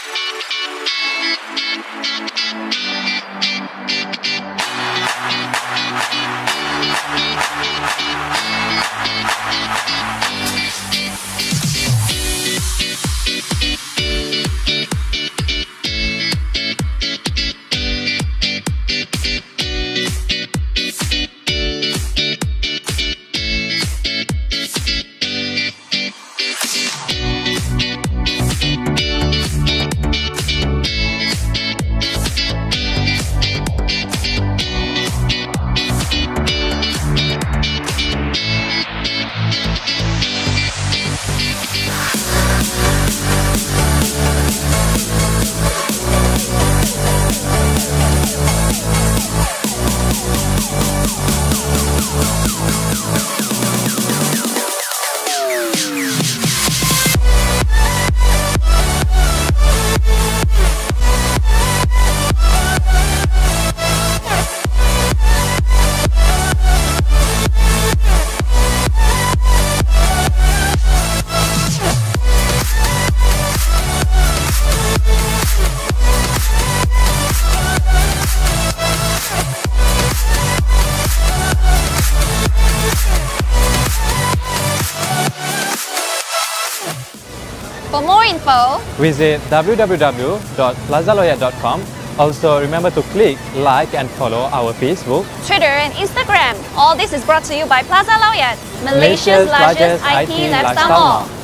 For more info, visit www.plazaloyat.com. Also, remember to click like and follow our Facebook, Twitter and Instagram. All this is brought to you by Plaza Loyat, Malaysia's largest IT lifestyle mall.